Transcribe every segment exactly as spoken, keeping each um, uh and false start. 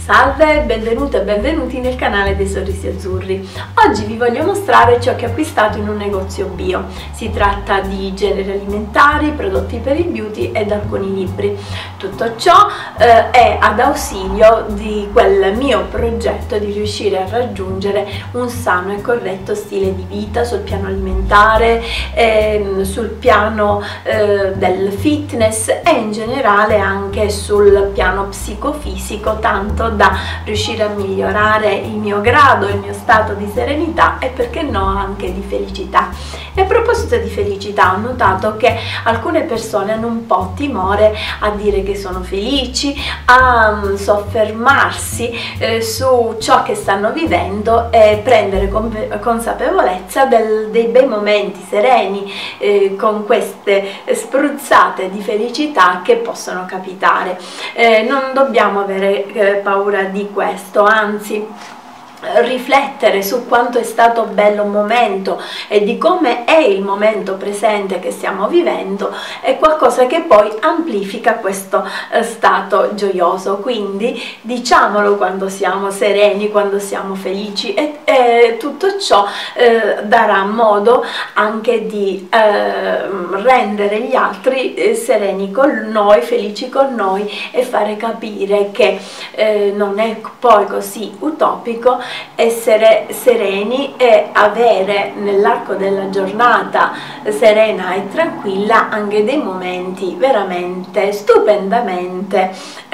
Salve, benvenute e benvenuti nel canale dei Sorrisi Azzurri. Oggi vi voglio mostrare ciò che ho acquistato in un negozio bio. Si tratta di generi alimentari, prodotti per il beauty ed alcuni libri. Tutto ciò eh, è ad ausilio di quel mio progetto di riuscire a raggiungere un sano e corretto stile di vita sul piano alimentare, eh, sul piano eh, del fitness e in generale anche sul piano psicofisico, tanto da riuscire a migliorare il mio grado, il mio stato di serenità e perché no anche di felicità. E a proposito di felicità, ho notato che alcune persone hanno un po' timore a dire che sono felici, a um, soffermarsi eh, su ciò che stanno vivendo e prendere consapevolezza del, dei bei momenti sereni eh, con queste spruzzate di felicità che possono capitare. Eh, non dobbiamo avere eh, paura di questo, anzi riflettere su quanto è stato bello un momento e di come è il momento presente che stiamo vivendo è qualcosa che poi amplifica questo eh, stato gioioso. Quindi diciamolo quando siamo sereni, quando siamo felici, e, e tutto ciò eh, darà modo anche di eh, rendere gli altri eh, sereni con noi, felici con noi, e fare capire che eh, non è poi così utopico essere sereni e avere nell'arco della giornata serena e tranquilla anche dei momenti veramente stupendamente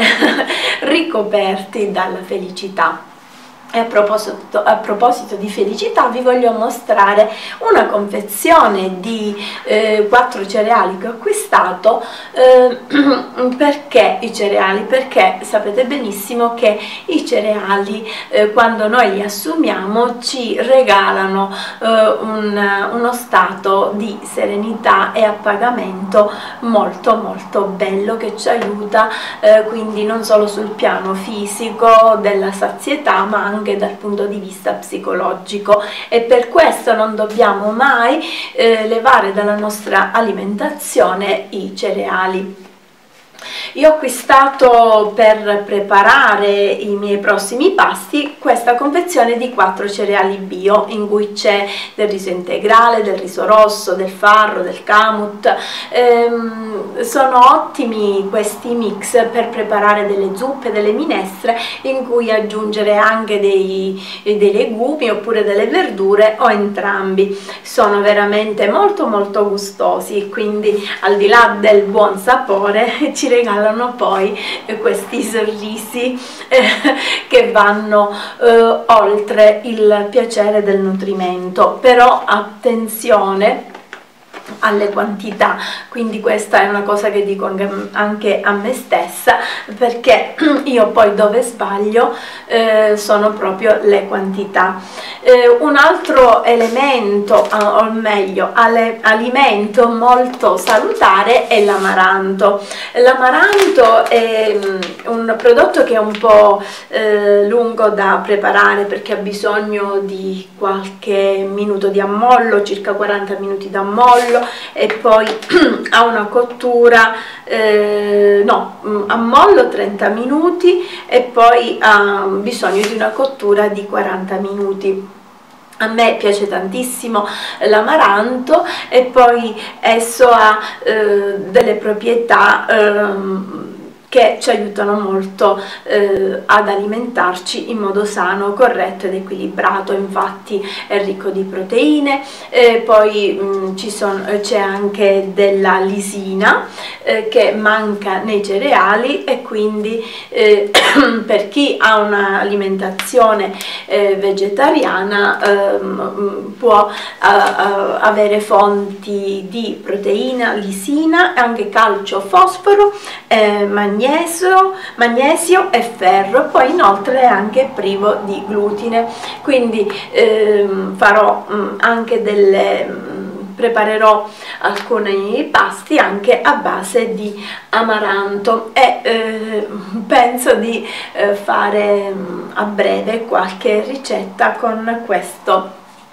ricoperti dalla felicità. E a proposito, a proposito di felicità, vi voglio mostrare una confezione di eh, quattro cereali che ho acquistato. Eh, perché i cereali? Perché sapete benissimo che i cereali eh, quando noi li assumiamo ci regalano eh, un, uno stato di serenità e appagamento molto molto bello, che ci aiuta eh, quindi non solo sul piano fisico della sazietà ma anche anche dal punto di vista psicologico, e per questo non dobbiamo mai eh, levare dalla nostra alimentazione i cereali. Io ho acquistato per preparare i miei prossimi pasti questa confezione di quattro cereali bio, in cui c'è del riso integrale, del riso rosso, del farro, del kamut. Ehm, sono ottimi questi mix per preparare delle zuppe, delle minestre, in cui aggiungere anche dei, dei legumi oppure delle verdure o entrambi. Sono veramente molto molto gustosi, quindi al di là del buon sapore ci regalano poi eh, questi sorrisi eh, che vanno eh, oltre il piacere del nutrimento. Però attenzione alle quantità, quindi questa è una cosa che dico anche a me stessa, perché io poi dove sbaglio eh, sono proprio le quantità. Eh, un altro elemento, o meglio ale, alimento molto salutare è l'amaranto. L'amaranto è un prodotto che è un po' eh, lungo da preparare, perché ha bisogno di qualche minuto di ammollo, circa quaranta minuti d'ammollo, e poi ha una cottura eh, no, ammollo trenta minuti e poi ha bisogno di una cottura di quaranta minuti. A me piace tantissimo l'amaranto e poi esso ha eh, delle proprietà eh, che ci aiutano molto eh, ad alimentarci in modo sano, corretto ed equilibrato. Infatti è ricco di proteine, eh, poi c'è anche della lisina eh, che manca nei cereali, e quindi eh, per chi ha un'alimentazione eh, vegetariana eh, può eh, avere fonti di proteina, lisina, anche calcio, fosforo, eh, magnesio, Magnesio, magnesio e ferro. Poi inoltre è anche privo di glutine, quindi ehm, farò mh, anche delle mh, preparerò alcuni pasti anche a base di amaranto, e eh, penso di eh, fare mh, a breve qualche ricetta con questo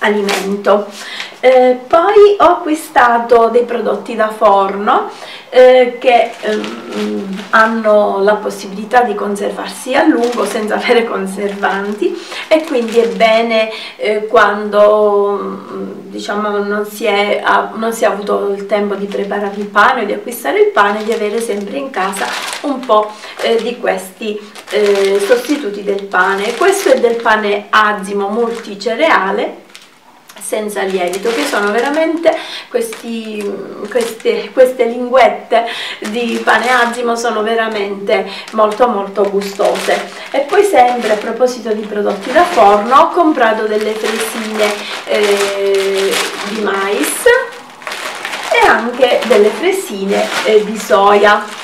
alimento. Eh, poi ho acquistato dei prodotti da forno eh, che ehm, hanno la possibilità di conservarsi a lungo senza avere conservanti, e quindi è bene eh, quando diciamo non si, è, non si è avuto il tempo di preparare il pane o di acquistare il pane, di avere sempre in casa un po' eh, di questi eh, sostituti del pane. Questo è del pane Azimo multicereale senza lievito, che sono veramente questi, queste, queste linguette di pane Azimo sono veramente molto molto gustose. E poi, sempre a proposito di prodotti da forno, ho comprato delle fresine eh, di mais e anche delle fresine eh, di soia.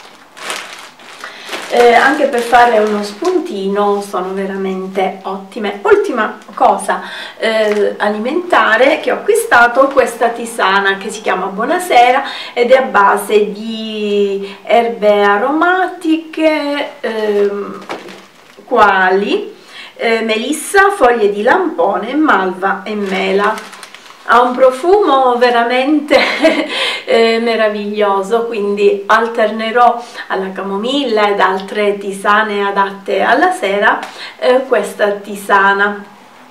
Eh, anche per fare uno spuntino sono veramente ottime. Ultima cosa eh, alimentare che ho acquistato, questa tisana che si chiama Buonasera ed è a base di erbe aromatiche eh, quali eh, melissa, foglie di lampone, malva e mela. Ha un profumo veramente eh, meraviglioso, quindi alternerò alla camomilla ed altre tisane adatte alla sera eh, questa tisana.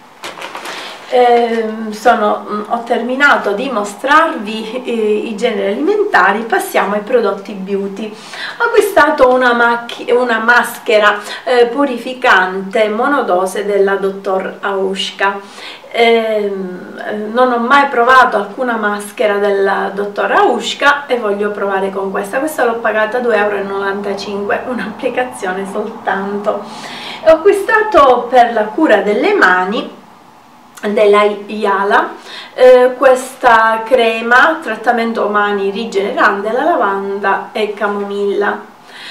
Eh, sono, ho terminato di mostrarvi eh, i generi alimentari. Passiamo ai prodotti beauty. Ho acquistato una, una maschera eh, purificante monodose della dottor Aushka. Eh, non ho mai provato alcuna maschera del dottor Aushka e voglio provare con questa. Questa l'ho pagata due e novantacinque euro, un'applicazione soltanto. Ho acquistato per la cura delle mani della Iala eh, questa crema trattamento mani rigenerante alla lavanda e camomilla.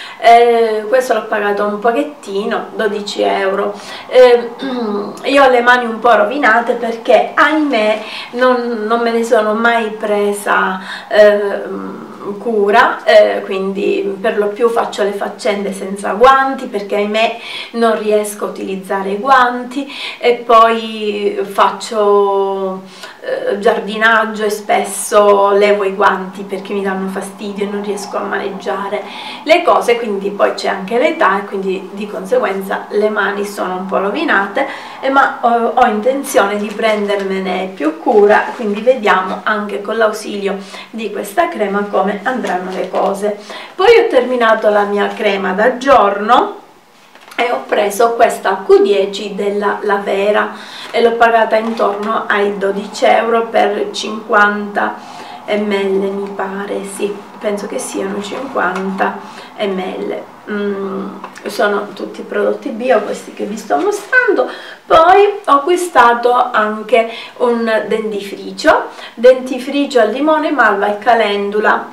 Eh, questo l'ho pagato un pochettino, dodici euro. Eh, io ho le mani un po' rovinate perché, ahimè, non, non me ne sono mai presa eh, cura, eh, quindi per lo più faccio le faccende senza guanti perché, ahimè, non riesco a utilizzare i guanti, e poi faccio eh, giardinaggio e spesso levo i guanti perché mi danno fastidio e non riesco a maneggiare le cose, quindi poi c'è anche l'età e quindi di conseguenza le mani sono un po' rovinate, eh, ma ho, ho intenzione di prendermene più cura, quindi vediamo anche con l'ausilio di questa crema come andranno le cose. Poi ho terminato la mia crema da giorno e ho preso questa acqua dieci della Lavera e l'ho pagata intorno ai dodici euro per cinquanta millilitri, mi pare, sì, penso che siano cinquanta millilitri. Mm, sono tutti prodotti bio questi che vi sto mostrando. Poi ho acquistato anche un dentifricio dentifricio al limone, malva e calendula.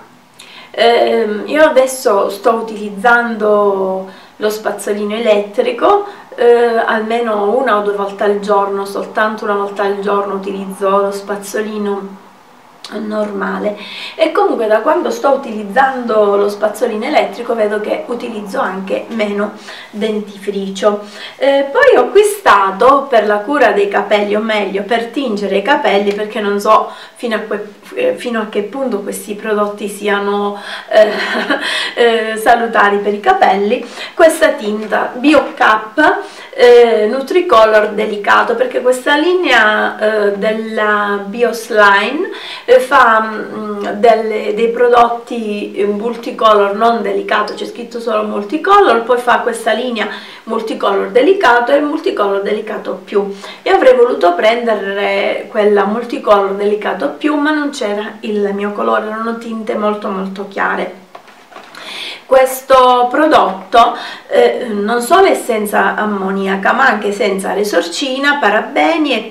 Eh, io adesso sto utilizzando lo spazzolino elettrico, eh, almeno una o due volte al giorno, soltanto una volta al giorno utilizzo lo spazzolino normale, e comunque da quando sto utilizzando lo spazzolino elettrico vedo che utilizzo anche meno dentifricio. Eh, poi ho acquistato per la cura dei capelli, o meglio per tingere i capelli, perché non so fino a, que, fino a che punto questi prodotti siano eh, eh, salutari per i capelli, questa tinta BioCap eh, Nutricolor delicato, perché questa linea eh, della Bioslime eh, fa mh, delle, dei prodotti multicolor non delicato, c'è scritto solo multicolor, poi fa questa linea multicolor delicato e multicolor delicato più, e avrei voluto prendere quella multicolor delicato più, ma non c'era il mio colore, erano tinte molto molto chiare. Questo prodotto eh, non solo è senza ammoniaca, ma anche senza resorcina, parabeni e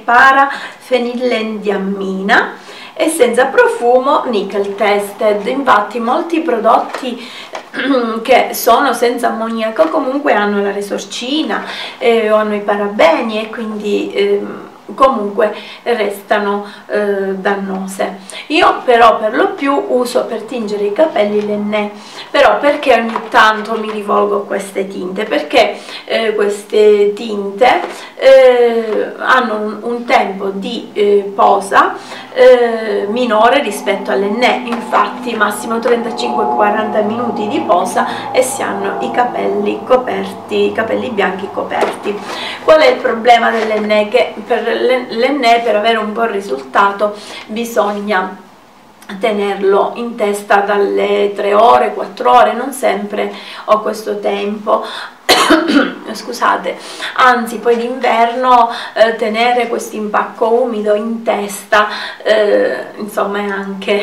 parafenilendiammina, e senza profumo, nickel tested. Infatti molti prodotti che sono senza ammoniaco comunque hanno la resorcina eh, o hanno i parabeni, e quindi eh, comunque restano eh, dannose. Io però per lo più uso per tingere i capelli l'Enné. Però perché ogni tanto mi rivolgo a queste tinte? Perché eh, queste tinte eh, hanno un, un tempo di eh, posa eh, minore rispetto all'Enné, infatti massimo trentacinque quaranta minuti di posa e si hanno i capelli coperti, i capelli bianchi coperti. Qual è il problema dell'Enné? Che per l'Enné, per avere un buon risultato, bisogna tenerlo in testa dalle tre ore, quattro ore, non sempre ho questo tempo. Scusate, anzi poi d'inverno eh, tenere questo impacco umido in testa eh, insomma è anche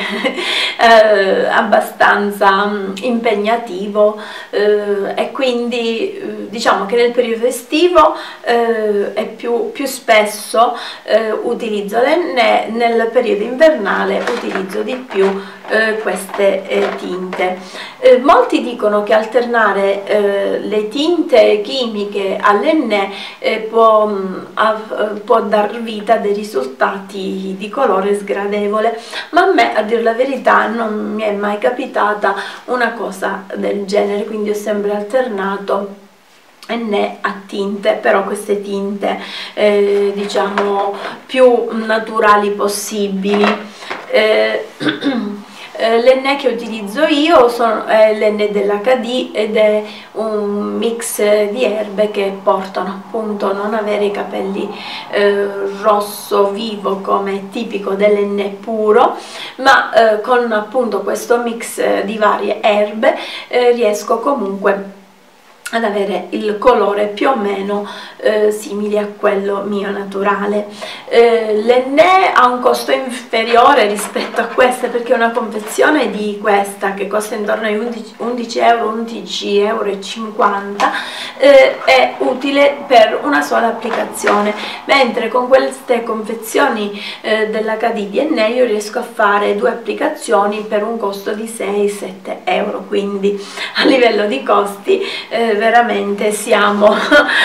eh, abbastanza mh, impegnativo eh, e quindi eh, diciamo che nel periodo estivo eh, è più, più spesso eh, utilizzo l'Enné, nel periodo invernale utilizzo di più eh, queste eh, tinte. Eh, molti dicono che alternare eh, le tinte chimiche all'Enné eh, può, mh, può dar vita a dei risultati di colore sgradevole, ma a me, a dire la verità, non mi è mai capitata una cosa del genere, quindi ho sempre alternato Enné a tinte, però queste tinte eh, diciamo più naturali possibili. Eh, L'Enné che utilizzo io sono, è l'Enné dell'H D ed è un mix di erbe che portano appunto a non avere i capelli eh, rosso vivo come è tipico dell'Enné puro, ma eh, con appunto questo mix di varie erbe eh, riesco comunque ad avere il colore più o meno eh, simile a quello mio naturale. Eh, L'Enné ha un costo inferiore rispetto a queste, perché una confezione di questa che costa intorno ai undici euro, undici euro e cinquanta eh, è utile per una sola applicazione, mentre con queste confezioni eh, dell'H D di Enné io riesco a fare due applicazioni per un costo di sei sette euro, quindi a livello di costi eh, veramente siamo,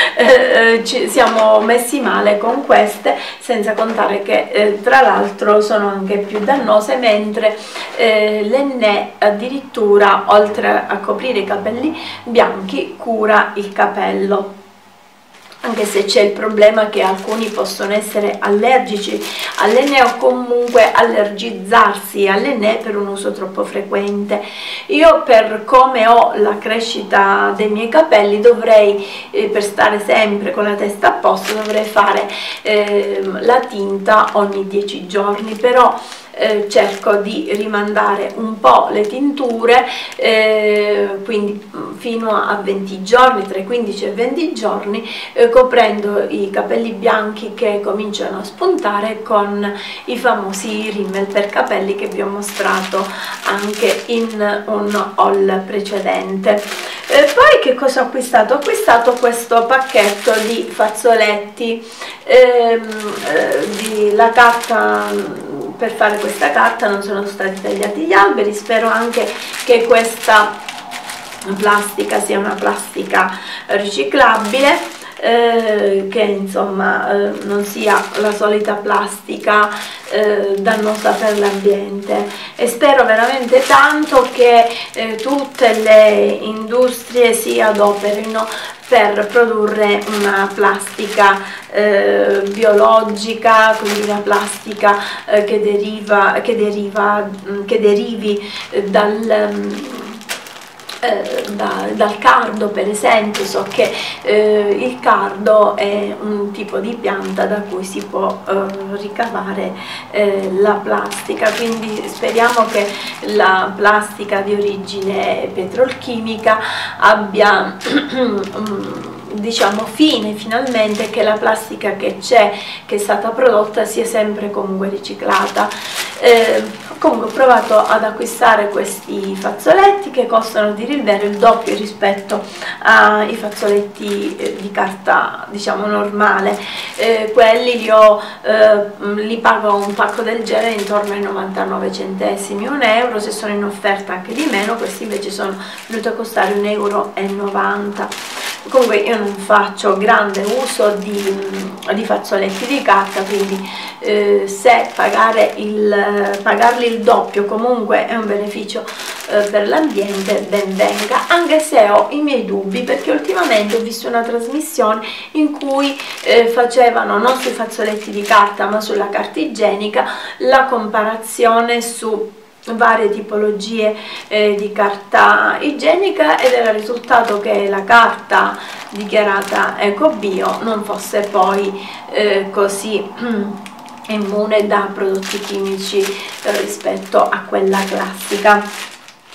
eh, ci, siamo messi male con queste, senza contare che eh, tra l'altro sono anche più dannose, mentre eh, l'Enné addirittura, oltre a coprire i capelli bianchi, cura il capello. Anche se c'è il problema che alcuni possono essere allergici all'Enné o comunque allergizzarsi all'Enné per un uso troppo frequente. Io, per come ho la crescita dei miei capelli, dovrei, eh, per stare sempre con la testa a posto, dovrei fare eh, la tinta ogni dieci giorni, però Eh, cerco di rimandare un po' le tinture, eh, quindi fino a venti giorni, tra i quindici e i venti giorni, eh, coprendo i capelli bianchi che cominciano a spuntare con i famosi rímel per capelli che vi ho mostrato anche in un haul precedente. Eh, poi che cosa ho acquistato? Ho acquistato questo pacchetto di fazzoletti, ehm, eh, di la carta. Per fare questa carta non sono stati tagliati gli alberi, spero anche che questa plastica sia una plastica riciclabile, eh, che insomma eh, non sia la solita plastica eh, dannosa per l'ambiente, e spero veramente tanto che eh, tutte le industrie si adoperino per produrre una plastica eh, biologica, quindi una plastica eh, che deriva, che deriva, che derivi eh, dal Eh, da, dal cardo, per esempio. So che eh, il cardo è un tipo di pianta da cui si può eh, ricavare eh, la plastica, quindi speriamo che la plastica di origine petrolchimica abbia diciamo fine finalmente, che la plastica che c'è, che è stata prodotta, sia sempre comunque riciclata. Eh, comunque ho provato ad acquistare questi fazzoletti che costano, a dire il vero, il doppio rispetto ai fazzoletti eh, di carta diciamo normale. Eh, quelli io eh, li pago un pacco del genere intorno ai novantanove centesimi, un euro, se sono in offerta anche di meno. Questi invece sono venuti a costare un euro e novanta. comunque io non faccio grande uso di, di fazzoletti di carta, quindi eh, se pagare il, pagarli il doppio comunque è un beneficio eh, per l'ambiente, ben venga, anche se ho i miei dubbi, perché ultimamente ho visto una trasmissione in cui eh, facevano non sui fazzoletti di carta ma sulla carta igienica la comparazione su varie tipologie eh, di carta igienica, ed era risultato che la carta dichiarata ecobio non fosse poi eh, così immune da prodotti chimici eh, rispetto a quella classica.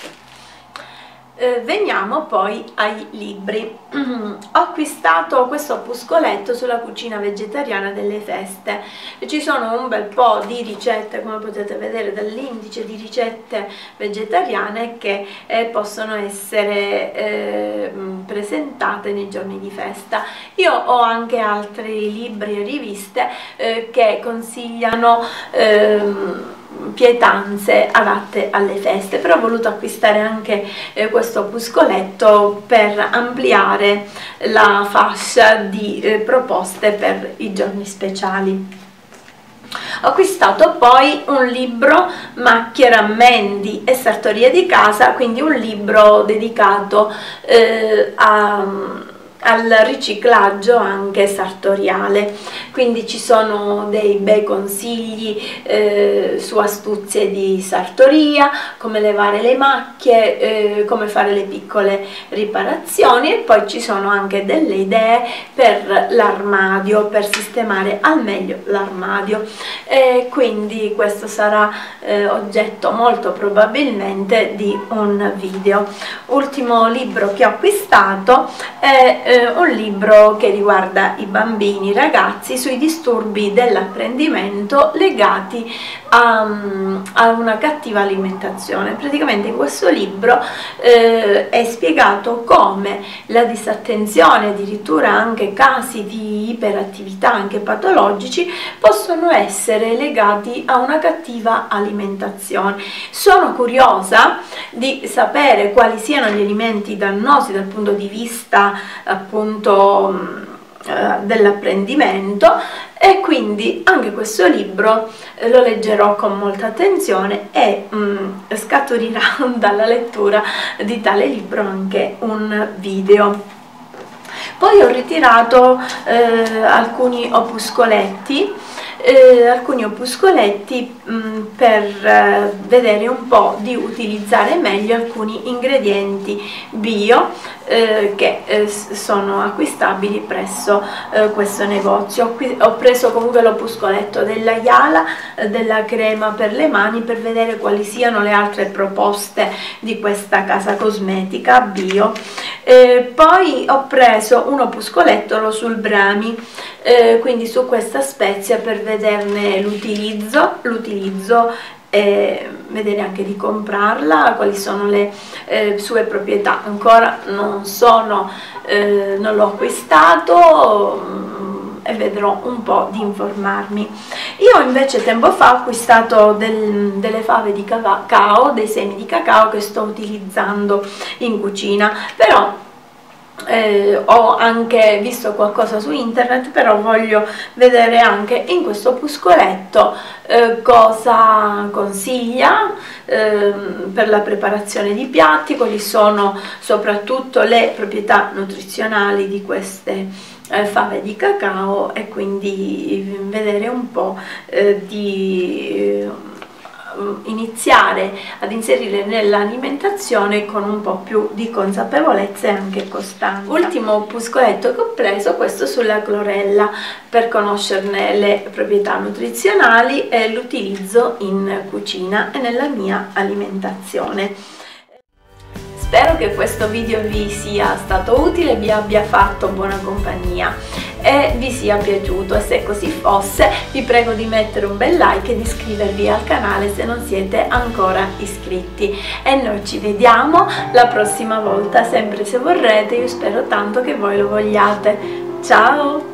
Eh, veniamo poi ai libri. Ho acquistato questo opuscoletto sulla cucina vegetariana delle feste. Ci sono un bel po' di ricette, come potete vedere dall'indice, di ricette vegetariane che eh, possono essere eh, presentate nei giorni di festa. Io ho anche altri libri e riviste eh, che consigliano ehm, pietanze adatte alle feste, però ho voluto acquistare anche eh, questo opuscoletto per ampliare la fascia di eh, proposte per i giorni speciali. Ho acquistato poi un libro Macchie, Rammendi e Sartoria di casa, quindi un libro dedicato eh, a al riciclaggio anche sartoriale, quindi ci sono dei bei consigli eh, su astuzie di sartoria, come levare le macchie, eh, come fare le piccole riparazioni, e poi ci sono anche delle idee per l'armadio, per sistemare al meglio l'armadio, e quindi questo sarà eh, oggetto molto probabilmente di un video. Ultimo libro che ho acquistato è eh, un libro che riguarda i bambini, i ragazzi, sui disturbi dell'apprendimento legati a, a una cattiva alimentazione. Praticamente in questo libro eh, è spiegato come la disattenzione, addirittura anche casi di iperattività anche patologici, possono essere legati a una cattiva alimentazione. Sono curiosa di sapere quali siano gli alimenti dannosi dal punto di vista appunto eh, dell'apprendimento, e quindi anche questo libro eh, lo leggerò con molta attenzione e mh, scaturirà dalla lettura di tale libro anche un video. Poi ho ritirato eh, alcuni opuscoletti Eh, alcuni opuscoletti mh, per eh, vedere un po' di utilizzare meglio alcuni ingredienti bio eh, che eh, sono acquistabili presso eh, questo negozio. Ho, qui, ho preso comunque l'opuscoletto della Iala, eh, della crema per le mani, per vedere quali siano le altre proposte di questa casa cosmetica bio. Eh, poi ho preso un opuscoletto sul Brami, eh, quindi su questa spezia, per vederne l'utilizzo, l'utilizzo e vedere anche di comprarla, quali sono le eh, sue proprietà. Ancora non sono, eh, non l'ho acquistato mh, e vedrò un po' di informarmi. Io invece tempo fa ho acquistato del, delle fave di cacao, dei semi di cacao che sto utilizzando in cucina, però Eh, ho anche visto qualcosa su internet, però voglio vedere anche in questo opuscoletto eh, cosa consiglia eh, per la preparazione di piatti, quali sono soprattutto le proprietà nutrizionali di queste eh, fave di cacao, e quindi vedere un po' eh, di eh, iniziare ad inserire nell'alimentazione con un po' più di consapevolezza e anche costanza. Ultimo opuscoletto che ho preso, questo sulla clorella, per conoscerne le proprietà nutrizionali e l'utilizzo in cucina e nella mia alimentazione. Spero che questo video vi sia stato utile, vi abbia fatto buona compagnia e vi sia piaciuto, e se così fosse vi prego di mettere un bel like e di iscrivervi al canale se non siete ancora iscritti, e noi ci vediamo la prossima volta, sempre se vorrete. Io spero tanto che voi lo vogliate. Ciao!